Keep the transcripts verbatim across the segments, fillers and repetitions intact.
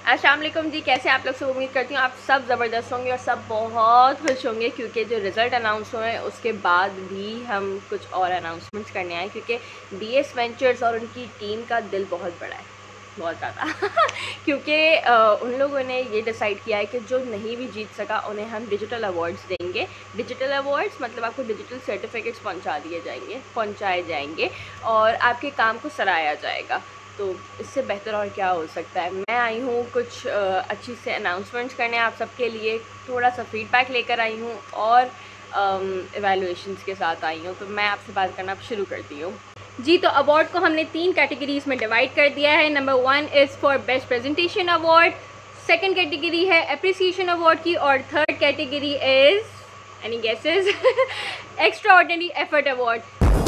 अस्सलाम वालेकुम जी, कैसे आप लोग सब। उम्मीद करती हूँ आप सब ज़बरदस्त होंगे और सब बहुत खुश होंगे क्योंकि जो रिज़ल्ट अनाउंस हुए हैं उसके बाद भी हम कुछ और अनाउंसमेंट्स करने आए क्योंकि डी एस वेंचर्स और उनकी टीम का दिल बहुत बड़ा है, बहुत ज़्यादा क्योंकि उन लोगों ने ये डिसाइड किया है कि जो नहीं भी जीत सका उन्हें हम डिजिटल अवार्ड्स देंगे। डिजिटल अवार्ड्स मतलब आपको डिजिटल सर्टिफिकेट्स पहुंचा दिए जाएंगे पहुंचाए जाएंगे और आपके काम को सराहा जाएगा। तो इससे बेहतर और क्या हो सकता है। मैं आई हूँ कुछ अच्छी से अनाउंसमेंट्स करने आप सबके लिए, थोड़ा सा फीडबैक लेकर आई हूँ और एवेलुएशंस के साथ आई हूँ। तो मैं आपसे बात करना शुरू करती हूँ जी। तो अवार्ड को हमने तीन कैटेगरीज में डिवाइड कर दिया है। Number one is for best presentation award, second category है अप्रिसिएशन अवार्ड की और third category is any guesses extraordinary effort award.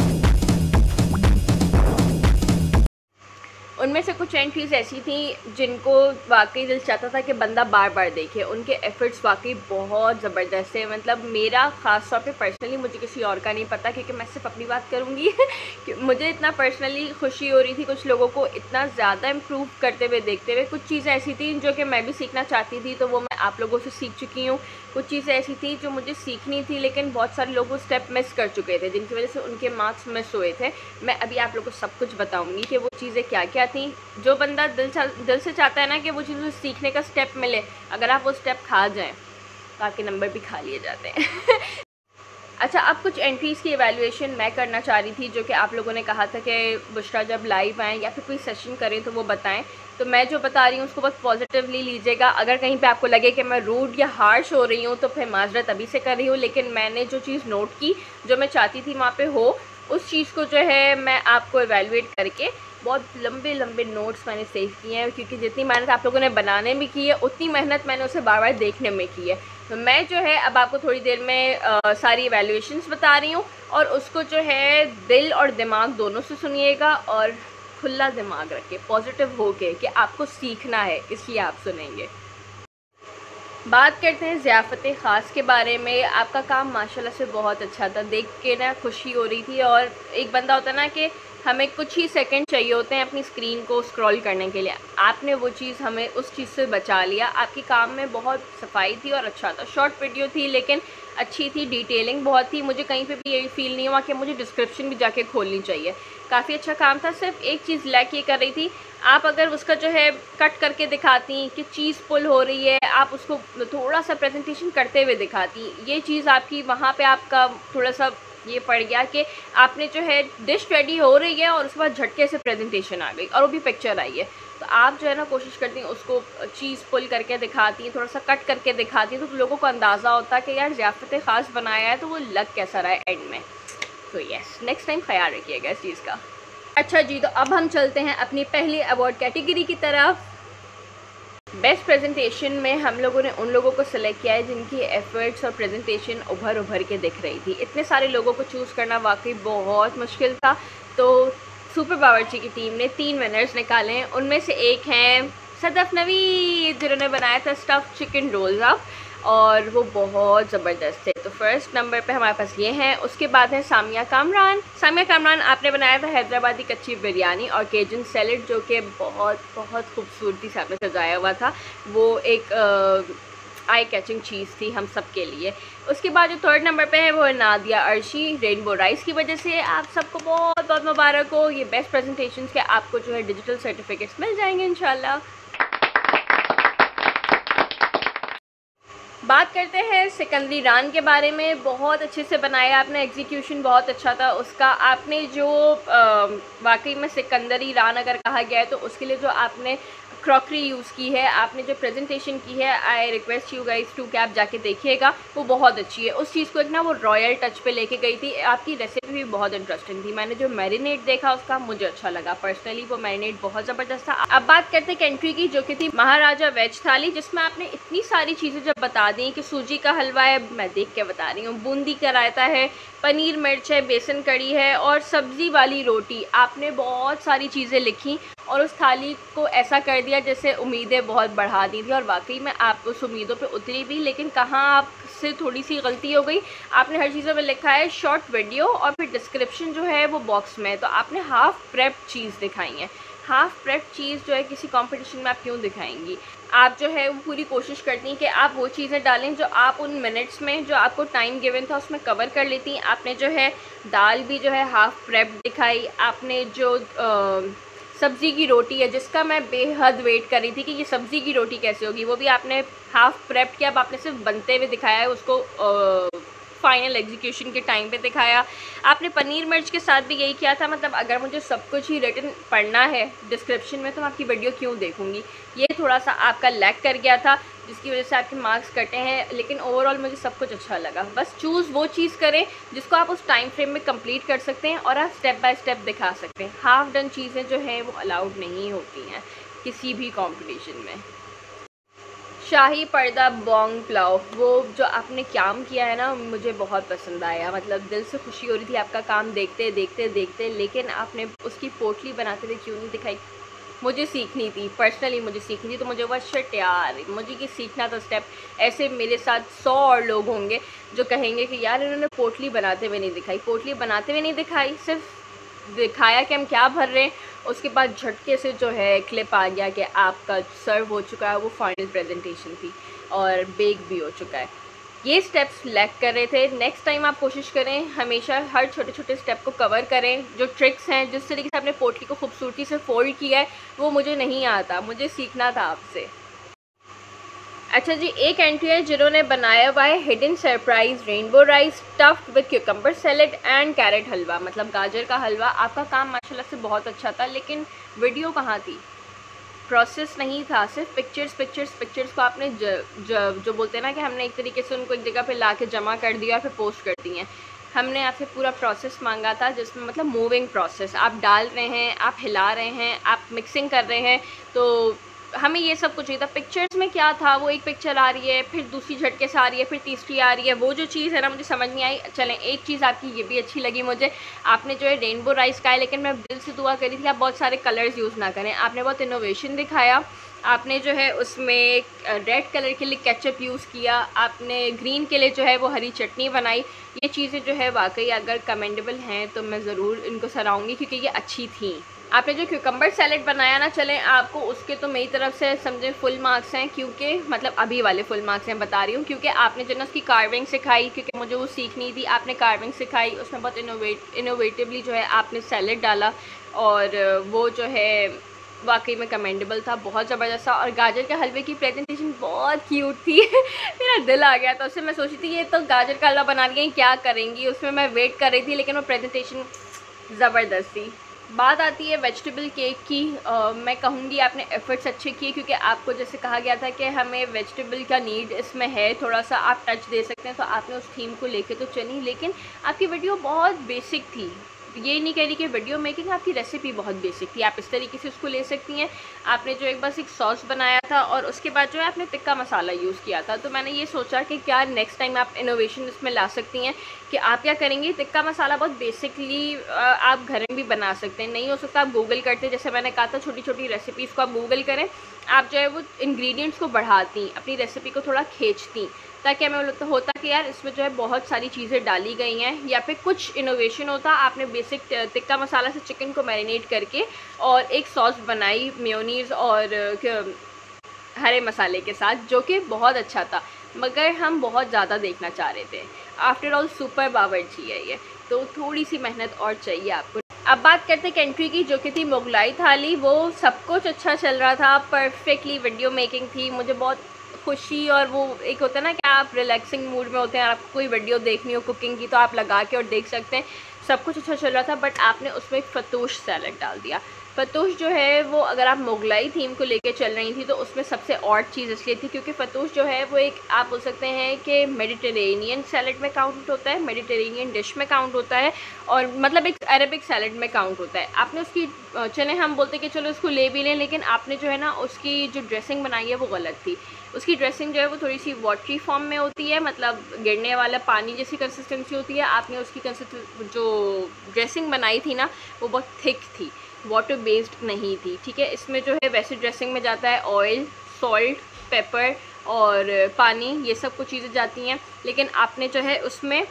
उनमें से कुछ एंट्रीज़ ऐसी थी जिनको वाकई दिल चाहता था कि बंदा बार बार देखे। उनके एफ़र्ट्स वाकई बहुत ज़बरदस्त है। मतलब मेरा ख़ास तौर पे पर्सनली, मुझे किसी और का नहीं पता क्योंकि मैं सिर्फ अपनी बात करूँगी कि मुझे इतना पर्सनली खुशी हो रही थी कुछ लोगों को इतना ज़्यादा इम्प्रूव करते हुए देखते हुए। कुछ चीज़ें ऐसी थी जो कि मैं भी सीखना चाहती थी तो वो मैं आप लोगों से सीख चुकी हूँ। कुछ चीज़ें ऐसी थी जो मुझे सीखनी थी लेकिन बहुत सारे लोग वो स्टेप मिस कर चुके थे जिनकी वजह से उनके मार्क्स मिस हुए थे। मैं अभी आप लोगों को सब कुछ बताऊँगी कि वो चीज़ें क्या क्या थी। जो बंदा दिल दिल से चाहता है ना कि वो चीज़ सीखने का स्टेप मिले, अगर आप वो स्टेप खा जाएं तो आपके नंबर भी खा लिए जाते हैं अच्छा, अब कुछ एंट्रीज़ की एवेलुएशन मैं करना चाह रही थी जो कि आप लोगों ने कहा था कि बुशरा जब लाइव आएँ या फिर कोई सेशन करें तो वो बताएं। तो मैं जो बता रही हूँ उसको बस पॉजिटिवली लीजिएगा। अगर कहीं पे आपको लगे कि मैं रूड या हार्श हो रही हूँ तो फिर माजरत अभी से कर रही हूँ, लेकिन मैंने जो चीज़ नोट की, जो मैं चाहती थी वहाँ पे हो, उस चीज़ को जो है मैं आपको एवेलुएट करके बहुत लंबे लंबे नोट्स मैंने सेव किए हैं क्योंकि जितनी मेहनत आप लोगों ने बनाने में की है उतनी मेहनत मैंने उसे बार बार देखने में की है। तो मैं जो है अब आपको थोड़ी देर में आ, सारी एवेलुएशंस बता रही हूँ और उसको जो है दिल और दिमाग दोनों से सुनिएगा और खुला दिमाग रख के पॉजिटिव हो के कि आपको सीखना है, इसलिए आप सुनेंगे। बात करते हैं ज़ियाफ़त ख़ास के बारे में। आपका काम माशाल्लाह से बहुत अच्छा था, देख के ना खुशी हो रही थी। और एक बंदा होता है ना कि हमें कुछ ही सेकंड चाहिए होते हैं अपनी स्क्रीन को स्क्रॉल करने के लिए, आपने वो चीज़ हमें उस चीज़ से बचा लिया। आपके काम में बहुत सफाई थी और अच्छा था। शॉर्ट वीडियो थी लेकिन अच्छी थी, डिटेलिंग बहुत थी। मुझे कहीं पे भी यही फील नहीं हुआ कि मुझे डिस्क्रिप्शन भी जाके खोलनी चाहिए। काफ़ी अच्छा काम था। सिर्फ एक चीज़ लैक ये कर रही थी, आप अगर उसका जो है कट करके दिखाती कि चीज़ पुल हो रही है, आप उसको थोड़ा सा प्रेजेंटेशन करते हुए दिखाती, ये चीज़ आपकी वहाँ पे आपका थोड़ा सा ये पड़ गया कि आपने जो है डिश रेडी हो रही है और उसके बाद झटके से प्रेजेंटेशन आ गई और वो भी पिक्चर आई है। तो आप जो है ना कोशिश करती हैं उसको चीज़ पुल करके दिखाती हैं, थोड़ा सा कट करके दिखाती हैं तो लोगों को अंदाज़ा होता है कि यार ज़ियाफ़त ख़ास बनाया है तो वो लग कैसा रहा है एंड में। तो यस, नेक्स्ट टाइम ख्याल रखिएगा इस चीज़ का। अच्छा जी, तो अब हम चलते हैं अपनी पहली अवार्ड कैटेगरी की तरफ। बेस्ट प्रेजेंटेशन में हम लोगों ने उन लोगों को सिलेक्ट किया है जिनकी एफर्ट्स और प्रेजेंटेशन उभर उभर के दिख रही थी। इतने सारे लोगों को चूज़ करना वाकई बहुत मुश्किल था। तो सुपर बावर्ची की टीम ने तीन विनर्स निकाले हैं। उनमें से एक हैं सदफ नवीद जिन्होंने बनाया था स्टफ़ चिकन रोल्स अप और वो बहुत ज़बरदस्त थे। तो फर्स्ट नंबर पे हमारे पास ये हैं। उसके बाद है सामिया कामरान। सामिया कामरान आपने बनाया था हैदराबादी कच्ची बिरयानी और केजन सैलड जो कि बहुत बहुत खूबसूरती से आपने सजाया हुआ था। वो एक आई कैचिंग चीज़ थी हम सब के लिए। उसके बाद जो थर्ड नंबर पे है वो है नादिया अर्शी। रेनबो राइस की वजह से आप सबको बहुत बहुत मुबारक हो। ये बेस्ट प्रेजेंटेशन के आपको जो है डिजिटल सर्टिफिकेट्स मिल जाएंगे इंशाल्लाह। बात करते हैं सिकंदरी रान के बारे में। बहुत अच्छे से बनाया आपने, एग्जीक्यूशन बहुत अच्छा था उसका। आपने जो वाकई में सिकंदरी रान अगर कहा गया है तो उसके लिए जो आपने क्रॉकरी यूज़ की है, आपने जो प्रेजेंटेशन की है, I request you guys to कि आप जाके देखिएगा, वो बहुत अच्छी है। उस चीज़ को एक ना वो रॉयल टच पे लेके गई थी। आपकी रेसिपी भी बहुत इंटरेस्टिंग थी। मैंने जो मैरिनेट देखा उसका मुझे अच्छा लगा पर्सनली, वो मैरिनेट बहुत ज़बरदस्त था। अब बात करते हैं एंट्री की जो कि थी महाराजा वेज थाली, जिसमें आपने इतनी सारी चीज़ें जब बता दी कि सूजी का हलवा है, मैं देख के बता रही हूँ, बूंदी का रायता है, पनीर मिर्च है, बेसन कड़ी है और सब्ज़ी वाली रोटी। आपने बहुत सारी चीज़ें लिखी और उस थाली को ऐसा कर दिया जैसे उम्मीदें बहुत बढ़ा दी थी और वाकई में आप उस उम्मीदों पे उतरी भी। लेकिन कहाँ आपसे थोड़ी सी गलती हो गई, आपने हर चीज़ों में लिखा है शॉर्ट वीडियो और फिर डिस्क्रिप्शन जो है वो बॉक्स में, तो आपने हाफ प्रेप चीज़ दिखाई है। हाफ़ प्रेप चीज़ जो है किसी कंपटीशन में आप क्यों दिखाएंगी? आप जो है वो पूरी कोशिश करती हैं कि आप वो चीज़ें डालें जो आप उन मिनट्स में जो आपको टाइम गिवन था उसमें कवर कर लेती हैं। आपने जो है दाल भी जो है हाफ़ प्रेप दिखाई, आपने जो आ, सब्ज़ी की रोटी है जिसका मैं बेहद वेट कर रही थी कि ये सब्ज़ी की रोटी कैसे होगी, वो भी आपने हाफ़ प्रेप किया। अब आपने सिर्फ बनते हुए दिखाया है उसको, फाइनल एग्जीक्यूशन के टाइम पे दिखाया। आपने पनीर मिर्च के साथ भी यही किया था। मतलब अगर मुझे सब कुछ ही रिटन पढ़ना है डिस्क्रिप्शन में तो मैं आपकी वीडियो क्यों देखूंगी? ये थोड़ा सा आपका लैग कर गया था जिसकी वजह से आपके मार्क्स कटे हैं, लेकिन ओवरऑल मुझे सब कुछ अच्छा लगा। बस चूज़ वो चीज़ करें जिसको आप उस टाइम फ्रेम में कंप्लीट कर सकते हैं और आप स्टेप बाय स्टेप दिखा सकते हैं। हाफ डन चीज़ें जो हैं वो अलाउड नहीं होती हैं किसी भी कॉम्पिटिशन में। शाही पर्दा बोंग पुलाव, वो जो आपने काम किया है ना मुझे बहुत पसंद आया। मतलब दिल से खुशी हो रही थी आपका काम देखते देखते देखते, लेकिन आपने उसकी पोटली बनाते हुए क्यों नहीं दिखाई? मुझे सीखनी थी, पर्सनली मुझे सीखनी थी, तो मुझे बस शिट यार मुझे ये सीखना था स्टेप। ऐसे मेरे साथ सौ और लोग होंगे जो कहेंगे कि यार इन्होंने पोटली बनाते हुए नहीं दिखाई। पोटली बनाते हुए नहीं दिखाई, सिर्फ दिखाया कि हम क्या भर रहे हैं। उसके बाद झटके से जो है क्लिप आ गया कि आपका सर्व हो चुका है, वो फाइनल प्रेजेंटेशन थी और बेक भी हो चुका है। ये स्टेप्स लैग कर रहे थे। नेक्स्ट टाइम आप कोशिश करें हमेशा हर छोटे छोटे स्टेप को कवर करें। जो ट्रिक्स हैं, जिस तरीके से आपने पोटली को खूबसूरती से फोल्ड किया है वो मुझे नहीं आता, मुझे सीखना था आपसे। अच्छा जी, एक एंट्री है जिन्होंने बनाया हुआ है hidden surprise rainbow rice stuffed with cucumber salad and carrot halwa, मतलब गाजर का हलवा। आपका काम माशाल्लाह से बहुत अच्छा था, लेकिन वीडियो कहाँ थी? प्रोसेस नहीं था, सिर्फ पिक्चर्स पिक्चर्स पिक्चर्स को आपने ज, ज, जो बोलते हैं ना कि हमने एक तरीके से उनको एक जगह पे ला के जमा कर दिया और फिर पोस्ट कर दी हैं। हमने आपसे पूरा प्रोसेस मांगा था जिसमें मतलब मूविंग प्रोसेस, आप डाल रहे हैं, आप हिला रहे हैं, आप मिक्सिंग कर रहे हैं, तो हमें ये सब कुछ चाहिए था। पिक्चर्स में क्या था, वो एक पिक्चर आ रही है, फिर दूसरी झटके से आ रही है, फिर तीसरी आ रही है, वो जो चीज़ है ना मुझे समझ नहीं आई। चलें, एक चीज़ आपकी ये भी अच्छी लगी मुझे, आपने जो है रेनबो राइस का है, लेकिन मैं दिल से दुआ करी थी आप बहुत सारे कलर्स यूज़ ना करें। आपने बहुत इनोवेशन दिखाया। आपने जो है उसमें रेड कलर के लिए केचप यूज़ किया, आपने ग्रीन के लिए जो है वो हरी चटनी बनाई। ये चीज़ें जो है वाकई अगर कमेंडेबल हैं तो मैं ज़रूर इनको सराहूँगी क्योंकि ये अच्छी थी। आपने जो क्यूकम्बर सैलेड बनाया ना, चलें आपको उसके तो मेरी तरफ से समझें फुल मार्क्स हैं, क्योंकि मतलब अभी वाले फुल मार्क्स हैं बता रही हूँ, क्योंकि आपने जो ना उसकी कार्विंग सिखाई, क्योंकि मुझे वो सीखनी थी। आपने कार्विंग सिखाई, उसमें बहुत इनोवेट इनोवेटिवली जो है आपने सैलेड डाला और वो जो है वाकई में कमेंडेबल था, बहुत ज़बरदस्त था। और गाजर के हलवे की प्रेजेंटेशन बहुत क्यूट थी मेरा दिल आ गया था उससे। मैं सोची थी ये तो गाजर का हलवा बना रही हैं, क्या करेंगी, उसमें मैं वेट कर रही थी, लेकिन वो प्रेजेंटेशन ज़बरदस्त थी। बात आती है वेजिटेबल केक की। आ, मैं कहूँगी आपने एफ़र्ट्स अच्छे किए, क्योंकि आपको जैसे कहा गया था कि हमें वेजिटेबल का नीड इसमें है, थोड़ा सा आप टच दे सकते हैं, तो आपने उस थीम को लेके तो चली। लेकिन आपकी वीडियो बहुत बेसिक थी, ये नहीं कह रही कि वीडियो मेकिंग, आपकी रेसिपी बहुत बेसिक थी, आप इस तरीके से उसको ले सकती हैं। आपने जो एक बस एक सॉस बनाया था और उसके बाद जो है आपने टिक्का मसाला यूज़ किया था, तो मैंने ये सोचा कि क्या नेक्स्ट टाइम आप इनोवेशन इसमें ला सकती हैं कि आप क्या करेंगी। टिक्का मसाला बहुत बेसिकली आप घर में भी बना सकते हैं, नहीं हो सकता आप गूगल करते, जैसे मैंने कहा था छोटी छोटी रेसिपीज़ को आप गूगल करें, आप जो है वो इंग्रेडिएंट्स को बढ़ाती, अपनी रेसिपी को थोड़ा खींचती, ताकि हमें होता कि यार इसमें जो है बहुत सारी चीज़ें डाली गई हैं, या फिर कुछ इनोवेशन होता। आपने बेसिक टिक्का मसाला से चिकन को मैरिनेट करके और एक सॉस बनाई मेयोनीज़ और हरे मसाले के साथ, जो कि बहुत अच्छा था, मगर हम बहुत ज़्यादा देखना चाह रहे थे। आफ्टर ऑल सुपर बावर्ची है ये, तो थोड़ी सी मेहनत और चाहिए आपको। अब बात करते हैं कंट्री की, जो कि थी मुगलाई थाली। वो सब कुछ अच्छा चल रहा था, परफेक्टली वीडियो मेकिंग थी, मुझे बहुत खुशी, और वो एक होता है ना कि आप रिलैक्सिंग मूड में होते हैं, आपको कोई वीडियो देखनी हो कुकिंग की तो आप लगा के और देख सकते हैं, सब कुछ अच्छा चल रहा था। बट आपने उसमें एक फतूश सैलेड डाल दिया। फतूश जो है वो, अगर आप मुगलाई थीम को लेके चल रही थी तो उसमें सबसे ऑड चीज़ इसलिए थी क्योंकि फतूश जो है वो एक आप बोल सकते हैं कि मेडिटेरेनियन सैलेड में काउंट होता है, मेडिटेरेनियन डिश में काउंट होता है, और मतलब एक अरेबिक सैलेड में काउंट होता है। आपने उसकी, चले हम बोलते कि चलो उसको ले भी लें, लेकिन आपने जो है ना उसकी जो ड्रेसिंग बनाई है वो गलत थी। उसकी ड्रेसिंग जो है वो थोड़ी सी वाटरी फॉर्म में होती है, मतलब गिरने वाला पानी जैसी कंसिस्टेंसी होती है। आपने उसकी कंसिस्ट जो ड्रेसिंग बनाई थी ना वो बहुत थिक थी, वाटर बेस्ड नहीं थी, ठीक है। इसमें जो है वैसे ड्रेसिंग में जाता है ऑयल, सॉल्ट, पेपर और पानी, ये सब कुछ चीज़ें जाती हैं, लेकिन आपने जो है उसमें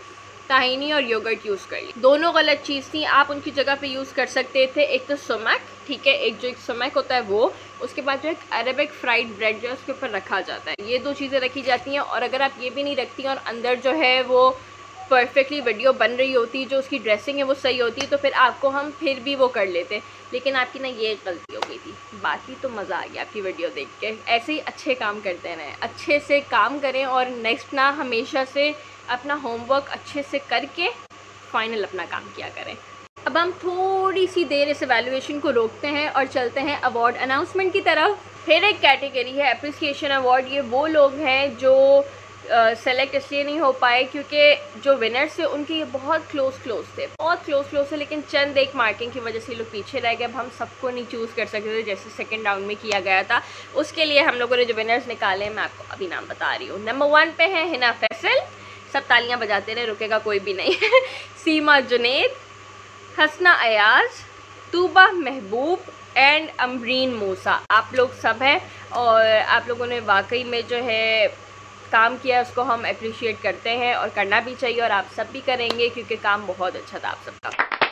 ताहिनी और योगर्ट यूज़ कर ली। दोनों गलत चीज़ थी, आप उनकी जगह पे यूज़ कर सकते थे एक तो सुमक, ठीक है, एक जो एक सुमक होता है वो, उसके बाद जो एक अरेबिक फ्राइड ब्रेड जो है उसके ऊपर रखा जाता है, ये दो चीज़ें रखी जाती हैं। और अगर आप ये भी नहीं रखती हैं और अंदर जो है वो परफेक्टली वीडियो बन रही होती, जो उसकी ड्रेसिंग है वो सही होती, तो फिर आपको हम फिर भी वो कर लेते, लेकिन आपकी ना ये गलती हो गई थी। बाकी तो मज़ा आ गया आपकी वीडियो देख के। ऐसे ही अच्छे काम करते रहें, अच्छे से काम करें और नेक्स्ट ना हमेशा से अपना होमवर्क अच्छे से करके फाइनल अपना काम किया करें। अब हम थोड़ी सी देर इस एवैल्यूएशन को रोकते हैं और चलते हैं अवार्ड अनाउंसमेंट की तरफ। फिर एक कैटेगरी है एप्रिसिएशन अवार्ड। ये वो लोग हैं जो सेलेक्ट uh, इसलिए नहीं हो पाए क्योंकि जो विनर्स थे उनके ये बहुत क्लोज क्लोज थे, बहुत क्लोज क्लोज थे, लेकिन चंद एक मार्किंग की वजह से लोग पीछे रह गए। अब हम सबको नहीं चूज़ कर सकते थे जैसे सेकंड राउंड में किया गया था। उसके लिए हम लोगों ने जो विनर्स निकाले मैं आपको अभी नाम बता रही हूँ। नंबर वन पे है हिना फैसल, सब तालियां बजाते रहे, रुकेगा कोई भी नहीं। सीमा जुनेद, हसना अयाज, तूबा महबूब एंड अमरीन मूसा, आप लोग सब हैं और आप लोगों ने वाकई में जो है काम किया उसको हम अप्रिशिएट करते हैं और करना भी चाहिए और आप सब भी करेंगे क्योंकि काम बहुत अच्छा था आप सबका।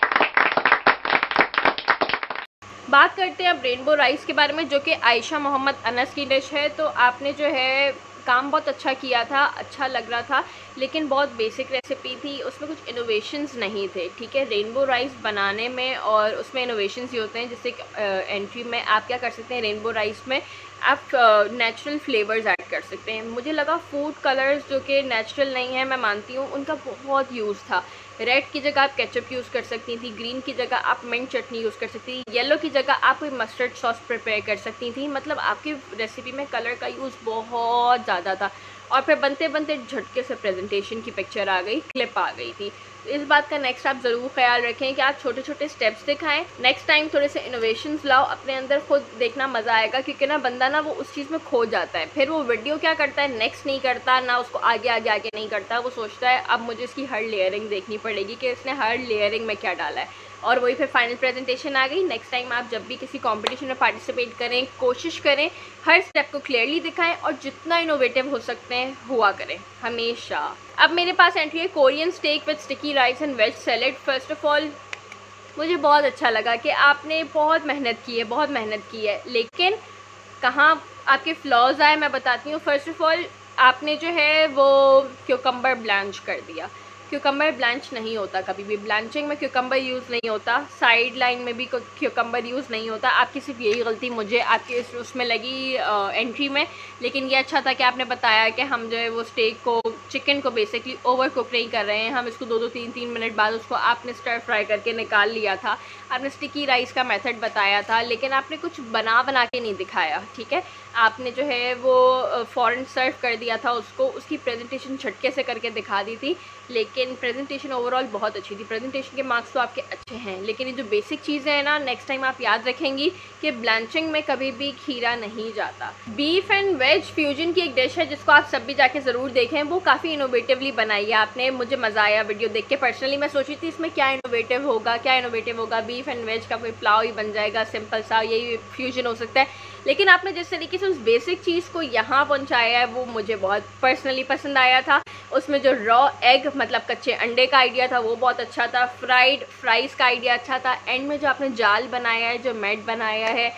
बात करते हैं अब रेनबो राइस के बारे में जो कि आयशा मोहम्मद अनस की डिश है। तो आपने जो है काम बहुत अच्छा किया था, अच्छा लग रहा था, लेकिन बहुत बेसिक रेसिपी थी, उसमें कुछ इनोवेशंस नहीं थे, ठीक है। रेनबो राइस बनाने में और उसमें इनोवेशंस ही होते हैं, जैसे एंट्री में आप क्या कर सकते हैं, रेनबो राइस में आप नेचुरल फ्लेवर्स ऐड कर सकते हैं। मुझे लगा फूड कलर्स जो कि नेचुरल नहीं है, मैं मानती हूँ, उनका बहुत यूज़ था। रेड की जगह आप केचप यूज़ कर सकती थी, ग्रीन की जगह आप मिंट चटनी यूज़ कर सकती थी, येलो की जगह आप कोई मस्टर्ड सॉस प्रिपेयर कर सकती थी। मतलब आपकी रेसिपी में कलर का यूज़ बहुत ज़्यादा था और फिर बनते बनते झटके से प्रेजेंटेशन की पिक्चर आ गई, क्लिप आ गई थी। इस बात का नेक्स्ट आप ज़रूर ख्याल रखें कि आप छोटे छोटे स्टेप्स दिखाएं। नेक्स्ट टाइम थोड़े से इनोवेशंस लाओ अपने अंदर, खुद देखना मज़ा आएगा क्योंकि ना बंदा ना वो उस चीज़ में खो जाता है, फिर वो वीडियो क्या करता है नेक्स्ट नहीं करता, ना उसको आगे आगे आगे नहीं करता, वो सोचता है अब मुझे इसकी हर लेयरिंग देखनी पड़ेगी कि इसने हर लेयरिंग में क्या डाला है, और वही फिर फाइनल प्रेजेंटेशन आ गई। नेक्स्ट टाइम आप जब भी किसी कंपटीशन में पार्टिसिपेट करें, कोशिश करें हर स्टेप को क्लियरली दिखाएं और जितना इनोवेटिव हो सकते हैं हुआ करें हमेशा। अब मेरे पास एंट्री है Korean steak with sticky rice and veg salad. First of all मुझे बहुत अच्छा लगा कि आपने बहुत मेहनत की है, बहुत मेहनत की है, लेकिन कहाँ आपके फ्लॉज आए मैं बताती हूँ। फर्स्ट ऑफ ऑल आपने जो है वो क्यूकम्बर ब्लांच कर दिया। क्यूकम्बर ब्लांच नहीं होता कभी भी, ब्लांचिंग में क्यूकम्बर यूज़ नहीं होता, साइड लाइन में भी क्यूकम्बर यूज़ नहीं होता। आपकी सिर्फ यही गलती मुझे आपके उसमें लगी एंट्री में, लेकिन ये अच्छा था कि आपने बताया कि हम जो है वो स्टेक को, चिकन को बेसिकली ओवर कुक नहीं कर रहे हैं, हम इसको दो दो तीन तीन मिनट बाद उसको आपने स्टर फ्राई करके निकाल लिया था। आपने स्टिकी राइस का मेथड बताया था, लेकिन आपने कुछ बना बना के नहीं दिखाया, ठीक है। आपने जो है वो फ़ौरन सर्व कर दिया था उसको, उसकी प्रेजेंटेशन झटके से करके दिखा दी थी, लेकिन प्रेजेंटेशन ओवरऑल बहुत अच्छी थी। प्रेजेंटेशन के मार्क्स तो आपके अच्छे हैं, लेकिन ये जो बेसिक चीज़ें हैं ना, नेक्स्ट टाइम आप याद रखेंगी कि ब्लांचिंग में कभी भी खीरा नहीं जाता। बीफ एंड वेज फ्यूजन की एक डिश है जिसको आप सब भी जाके ज़रूर देखें, वो काफ़ी इनोवेटिवली बनाई है आपने, मुझे मज़ा आया वीडियो देख के। पर्सनली मैं सोची थी इसमें क्या इनोवेटिव होगा, क्या इनोवेटिव होगा, बीफ एंड वेज का कोई पुलाव ही बन जाएगा, सिंपल सा यही फ्यूजन हो सकता है, लेकिन आपने जिस तरीके से उस बेसिक चीज़ को यहाँ पहुँचाया है वो मुझे बहुत पर्सनली पसंद आया था। उसमें जो रॉ एग मतलब कच्चे अंडे का आइडिया था वो बहुत अच्छा था, फ्राइड फ्राइज़ का आइडिया अच्छा था, एंड में जो आपने जाल बनाया है, जो मैट बनाया है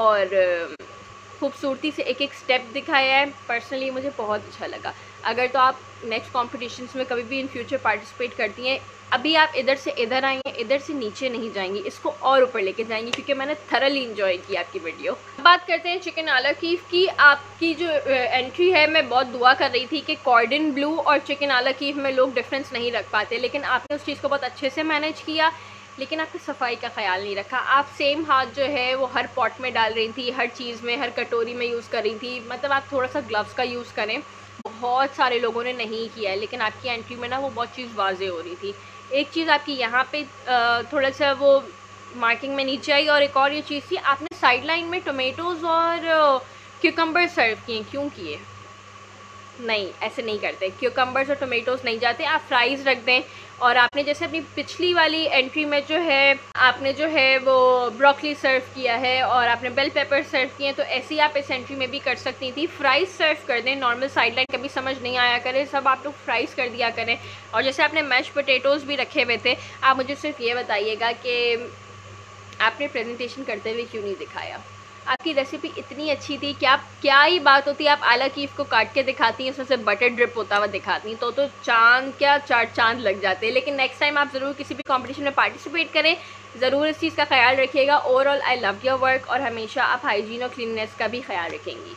और खूबसूरती से एक एक स्टेप दिखाया है, पर्सनली मुझे बहुत अच्छा लगा। अगर तो आप नेक्स्ट कॉम्पिटिशन्स में कभी भी इन फ्यूचर पार्टिसिपेट करती हैं, अभी आप इधर से इधर आई हैं, इधर से नीचे नहीं जाएंगी, इसको और ऊपर लेके जाएंगी क्योंकि मैंने थरली इंजॉय की आपकी वीडियो। बात करते हैं चिकन आला कीफ की। आपकी जो एंट्री है, मैं बहुत दुआ कर रही थी कि कॉर्डन ब्लू और चिकन आला कीफ में लोग डिफरेंस नहीं रख पाते, लेकिन आपने उस चीज़ को बहुत अच्छे से मैनेज किया, लेकिन आपने सफाई का ख्याल नहीं रखा। आप सेम हाथ जो है वो हर पॉट में डाल रही थी, हर चीज़ में, हर कटोरी में यूज़ कर रही थी, मतलब आप थोड़ा सा ग्लव्स का यूज़ करें। बहुत सारे लोगों ने नहीं किया है, लेकिन आपकी एंट्री में ना वो बहुत चीज़ वाज़े हो रही थी। एक चीज़ आपकी यहाँ पे थोड़ा सा वो मार्किंग में नीचे आई, और एक और ये चीज़ थी, आपने साइड लाइन में टोमेटोज़ और क्यूकम्बर सर्व किए, क्यों किए? नहीं, ऐसे नहीं करते, क्यूकम्बर्स और टोमेटोज़ नहीं जाते, आप फ्राइज़ रख दें और आपने जैसे अपनी पिछली वाली एंट्री में जो है आपने जो है वो ब्रोकली सर्व किया है और आपने बेल पेपर सर्व किए हैं, तो ऐसे ही आप इस एंट्री में भी कर सकती थी। फ्राइज़ सर्व कर दें, नॉर्मल साइड लाइन कभी समझ नहीं आया करे, सब आप लोग फ्राइज़ कर दिया करें। और जैसे आपने मैश पोटैटोज़ भी रखे हुए थे, आप मुझे सिर्फ ये बताइएगा कि आपने प्रेजेंटेशन करते हुए क्यों नहीं दिखाया। आपकी रेसिपी इतनी अच्छी थी कि आप क्या ही बात होती है, आप आला कीफ को काट के दिखाती हैं, उसमें से बटर ड्रिप होता हुआ दिखाती हैं, तो तो चांद क्या चार चांद लग जाते हैं। लेकिन नेक्स्ट टाइम आप ज़रूर किसी भी कंपटीशन में पार्टिसिपेट करें, ज़रूर इस चीज़ का ख्याल रखिएगा। Overall I love your work और हमेशा आप हाइजीन और क्लीननेस का भी ख्याल रखेंगी।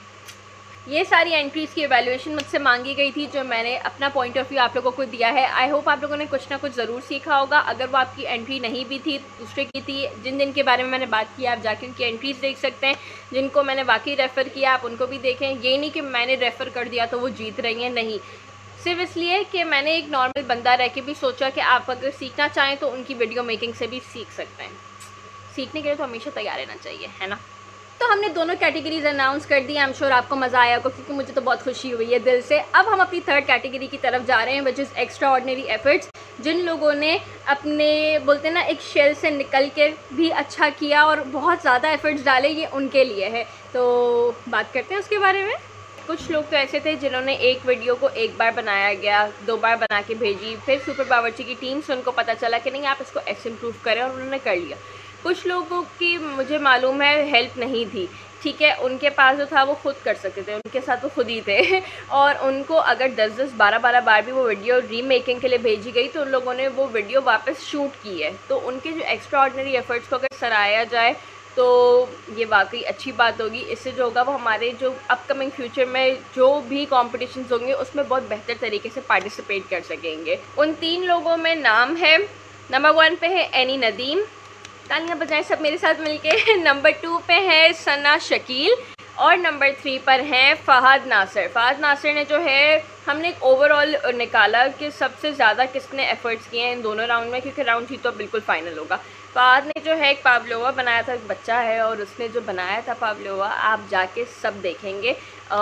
ये सारी एंट्रीज़ की एवेल्यूएशन मुझसे मांगी गई थी, जो मैंने अपना पॉइंट ऑफ व्यू आप लोगों को दिया है। आई होप आप लोगों ने कुछ ना कुछ ज़रूर सीखा होगा। अगर वो आपकी एंट्री नहीं भी थी, दूसरे की थी, जिन जिन के बारे में मैंने बात की, आप जाके उनकी एंट्रीज़ देख सकते हैं। जिनको मैंने वाकई रेफ़र किया आप उनको भी देखें। ये नहीं कि मैंने रेफ़र कर दिया तो वो जीत रही हैं, नहीं, सिर्फ इसलिए कि मैंने एक नॉर्मल बंदा रह के भी सोचा कि आप अगर सीखना चाहें तो उनकी वीडियो मेकिंग से भी सीख सकते हैं। सीखने के लिए तो हमेशा तैयार रहना चाहिए, है ना। तो हमने दोनों कैटेगरीज अनाउंस कर दी। आई एम श्योर आपको मज़ा आया होगा, क्योंकि मुझे तो बहुत खुशी हुई है दिल से। अब हम अपनी थर्ड कैटेगरी की तरफ जा रहे हैं, which is extraordinary efforts. जिन लोगों ने अपने बोलते ना एक शेल से निकल के भी अच्छा किया और बहुत ज़्यादा एफर्ट्स डाले, ये उनके लिए है। तो बात करते हैं उसके बारे में। कुछ लोग तो ऐसे थे जिन्होंने एक वीडियो को एक बार बनाया गया, दो बार बना के भेजी, फिर सुपर बावर्ची की टीम से उनको पता चला कि नहीं आप इसको ऐसे इम्प्रूव करें, और उन्होंने कर लिया। कुछ लोगों की मुझे मालूम है हेल्प नहीं थी, ठीक है, उनके पास जो था वो खुद कर सकते थे, उनके साथ वो खुद ही थे और उनको अगर दस दस बारह बारह बार भी वो वीडियो रीमेकिंग के लिए भेजी गई तो उन लोगों ने वो वीडियो वापस शूट की है। तो उनके जो एक्स्ट्रा ऑर्डिनरी एफर्ट्स को अगर सराहा जाए तो ये वाकई अच्छी बात होगी। इससे जो होगा वो हमारे जो अपकमिंग फ्यूचर में जो भी कॉम्पिटिशन्स होंगे उसमें बहुत बेहतर तरीके से पार्टिसिपेट कर सकेंगे। उन तीन लोगों में नाम है, नंबर वन पे है एनी नदीम, तालियां बजाएं सब मेरे साथ मिलके। नंबर टू पे है सना शकील और नंबर थ्री पर हैं फ़हद नासिर। फ़हद नासिर ने जो है हमने एक ओवरऑल निकाला कि सबसे ज़्यादा किसने एफ़र्ट्स किए हैं इन दोनों राउंड में, क्योंकि राउंड थ्री तो बिल्कुल फ़ाइनल होगा। फ़हद ने जो है एक पावलोवा बनाया था, एक बच्चा है और उसने जो बनाया था पावलोवा, आप जाके सब देखेंगे। आ,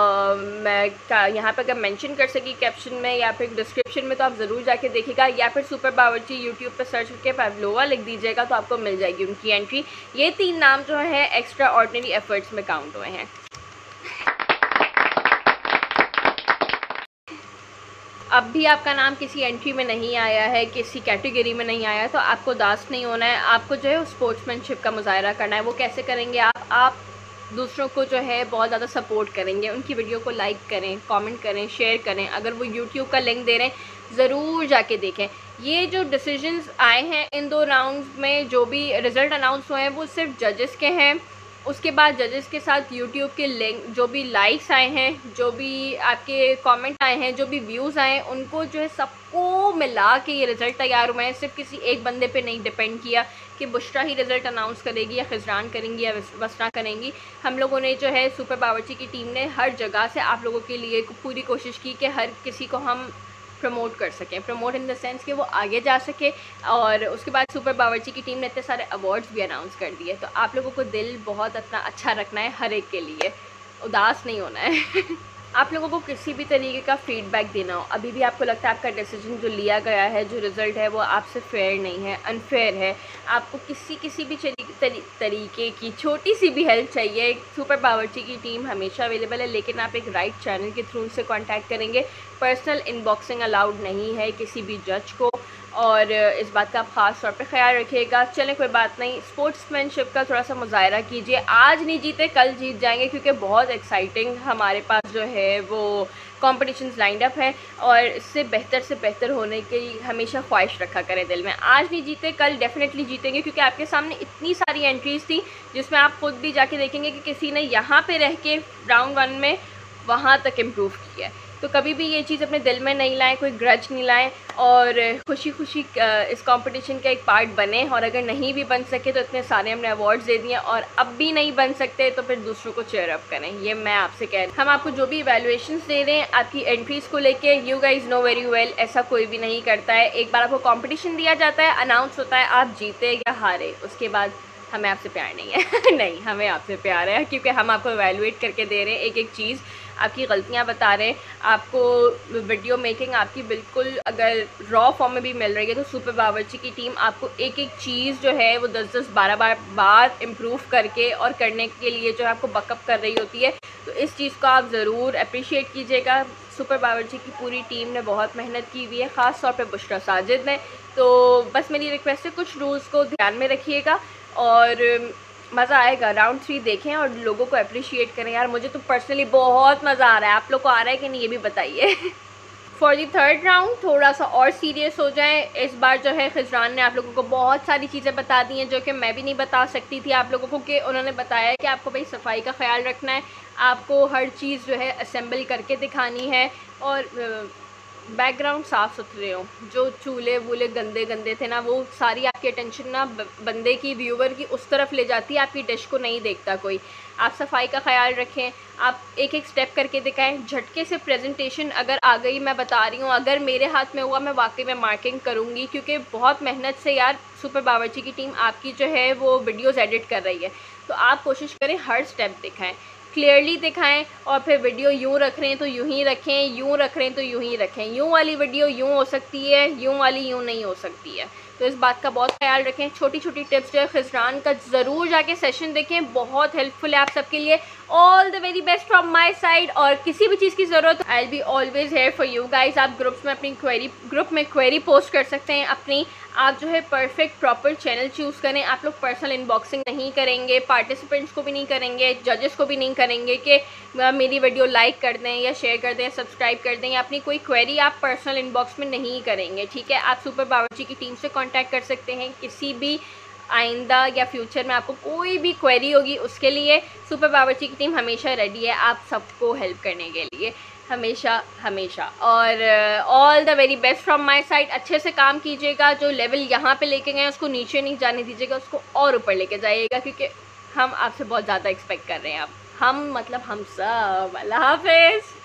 मैं यहाँ पर अगर मेंशन कर सकी कैप्शन में या फिर डिस्क्रिप्शन में, तो आप ज़रूर जाके देखिएगा, या फिर सुपर बावर्ची यूट्यूब पर सर्च करके पावलोवा लिख दीजिएगा तो आपको मिल जाएगी उनकी एंट्री। ये तीन नाम जो है एक्स्ट्रा ऑर्डिनरी एफ़र्ट्स में काउंट हुए हैं। अब भी आपका नाम किसी एंट्री में नहीं आया है, किसी कैटेगरी में नहीं आया, तो आपको उदास नहीं होना है। आपको जो है स्पोर्ट्समैनशिप का मुजाहरा करना है। वो कैसे करेंगे आप आप दूसरों को जो है बहुत ज़्यादा सपोर्ट करेंगे, उनकी वीडियो को लाइक करें, कमेंट करें, शेयर करें। अगर वो यूट्यूब का लिंक दे रहे हैं ज़रूर जाके देखें। ये जो डिसीजंस आए हैं इन दो राउंड्स में, जो भी रिज़ल्ट अनाउंस हुए हैं वो सिर्फ जजेस के हैं। उसके बाद जजेस के साथ यूट्यूब के लिंक, जो भी लाइक्स आए हैं, जो भी आपके कमेंट आए हैं, जो भी व्यूज़ आए हैं, उनको जो है सबको मिला के ये रिज़ल्ट तैयार हुए हैं। सिर्फ किसी एक बंदे पे नहीं डिपेंड किया कि बुशरा ही रिज़ल्ट अनाउंस करेगी या खिजरान करेंगी या वसरा करेंगी। हम लोगों ने जो है सुपर बावर्ची की टीम ने हर जगह से आप लोगों के लिए पूरी कोशिश की कि हर किसी को हम प्रमोट कर सकें, प्रमोट इन द सेंस कि वो आगे जा सके। और उसके बाद सुपर बावर्ची की टीम ने इतने सारे अवार्ड्स भी अनाउंस कर दिए। तो आप लोगों को दिल बहुत अपना अच्छा रखना है, हर एक के लिए उदास नहीं होना है। आप लोगों को किसी भी तरीके का फीडबैक देना हो, अभी भी आपको लगता है आपका डिसीजन जो लिया गया है, जो रिज़ल्ट है वो आपसे फेयर नहीं है, अनफेयर है, आपको किसी किसी भी तरी, तरीके की छोटी सी भी हेल्प चाहिए, सुपर बावर्ची की टीम हमेशा अवेलेबल है। लेकिन आप एक राइट चैनल के थ्रू से कांटेक्ट करेंगे। पर्सनल इनबॉक्सिंग अलाउड नहीं है किसी भी जज को, और इस बात का आप ख़ास तौर पे ख्याल रखिएगा। चलें कोई बात नहीं, स्पोर्ट्समैनशिप का थोड़ा सा मुजाहरा कीजिए। आज नहीं जीते कल जीत जाएंगे, क्योंकि बहुत एक्साइटिंग हमारे पास जो है वो कॉम्पिटिशन्स लाइंड अप है, और इससे बेहतर से बेहतर होने की हमेशा ख्वाहिश रखा करें दिल में। आज नहीं जीते कल डेफिनेटली जीतेंगे, क्योंकि आपके सामने इतनी सारी एंट्रीज़ थी जिसमें आप खुद भी जाके देखेंगे कि किसी ने यहाँ पे रह के राउंड वन में वहाँ तक इम्प्रूव किया है। तो कभी भी ये चीज़ अपने दिल में नहीं लाएं, कोई ग्रज नहीं लाएं, और खुशी खुशी इस कंपटीशन का एक पार्ट बने। और अगर नहीं भी बन सके तो इतने सारे हमने अवार्ड्स दे दिए, और अब भी नहीं बन सकते तो फिर दूसरों को चेयर अप करें। ये मैं आपसे कह रही हूँ। हम आपको जो भी इवैल्यूएशंस दे रहे हैं आपकी एंट्रीज़ को लेके, you guys know very well, ऐसा कोई भी नहीं करता है। एक बार आपको कॉम्पिटिशन दिया जाता है, अनाउंस होता है, आप जीते या हारे, उसके बाद हमें आपसे प्यार नहीं है। नहीं, हमें आपसे प्यार है, क्योंकि हम आपको इवैल्यूएट करके दे रहे हैं एक एक चीज़। आपकी गलतियाँ बता रहे हैं, आपको वीडियो मेकिंग आपकी बिल्कुल अगर रॉ फॉर्म में भी मिल रही है तो सुपर बावर्ची की टीम आपको एक एक चीज़ जो है वो दस दस बारह बार बार इम्प्रूव करके और करने के लिए जो है आपको बकअप कर रही होती है। तो इस चीज़ को आप ज़रूर अप्रिशिएट कीजिएगा। सुपर बावर्ची की पूरी टीम ने बहुत मेहनत की हुई है, ख़ास तौर पे बुशरा साजिद ने। तो बस मेरी रिक्वेस्ट है कुछ रूल्स को ध्यान में रखिएगा और मज़ा आएगा। राउंड थ्री देखें और लोगों को अप्रिशिएट करें। यार मुझे तो पर्सनली बहुत मज़ा आ रहा है, आप लोग को आ रहा है कि नहीं ये भी बताइए। फॉर दी थर्ड राउंड थोड़ा सा और सीरियस हो जाए। इस बार जो है खिजरान ने आप लोगों को बहुत सारी चीज़ें बता दी हैं जो कि मैं भी नहीं बता सकती थी आप लोगों को, कि उन्होंने बताया कि आपको भाई सफाई का ख्याल रखना है, आपको हर चीज़ जो है असेंबल करके दिखानी है और बैकग्राउंड साफ़ सुथरे हो। जो चूल्हे वूल्हे गंदे गंदे थे ना, वो सारी आपकी अटेंशन ना बंदे की, व्यूवर की उस तरफ ले जाती है, आपकी डिश को नहीं देखता कोई। आप सफाई का ख्याल रखें, आप एक एक स्टेप करके दिखाएं। झटके से प्रेजेंटेशन अगर आ गई, मैं बता रही हूँ, अगर मेरे हाथ में हुआ मैं वाकई में मार्किंग करूँगी, क्योंकि बहुत मेहनत से यार सुपर बावर्ची की टीम आपकी जो है वो वीडियोज़ एडिट कर रही है। तो आप कोशिश करें हर स्टेप दिखाएँ, क्लियरली दिखाएं। और फिर वीडियो यूँ रख रहे हैं तो यूँ ही रखें, यूँ रख रहे हैं तो यूँ ही रखें। यूँ वाली वीडियो यूँ हो सकती है, यूँ वाली यूँ नहीं हो सकती है। तो इस बात का बहुत ख्याल रखें। छोटी छोटी टिप्स जो है खिजरान का ज़रूर जाके सेशन देखें, बहुत हेल्पफुल है आप सबके लिए। All the very best from my side. और किसी भी चीज़ की ज़रूरत I will be always here for you guys. आप ग्रुप्स में अपनी क्वेरी ग्रुप में क्वेरी पोस्ट कर सकते हैं अपनी। आप जो है परफेक्ट प्रॉपर चैनल चूज़ करें। आप लोग पर्सनल इनबॉक्सिंग नहीं करेंगे, पार्टिसिपेंट्स को भी नहीं करेंगे, जजेस को भी नहीं करेंगे कि मेरी वीडियो लाइक कर दें या शेयर कर दें, सब्सक्राइब कर दें, या अपनी कोई क्वेरी आप पर्सनल इनबॉक्स में नहीं करेंगे, ठीक है। आप सुपर बावर्ची की टीम से कांटेक्ट कर सकते हैं किसी भी आइंदा या फ्यूचर में आपको कोई भी क्वेरी होगी उसके लिए। सुपर बावर्ची की टीम हमेशा रेडी है आप सबको हेल्प करने के लिए, हमेशा हमेशा। और all the very best from my side. अच्छे से काम कीजिएगा, जो लेवल यहाँ पे लेके गए उसको नीचे नहीं जाने दीजिएगा, उसको और ऊपर लेके जाइएगा, क्योंकि हम आपसे बहुत ज़्यादा एक्सपेक्ट कर रहे हैं। आप हम मतलब हम सब। अल्लाह हाफिज़।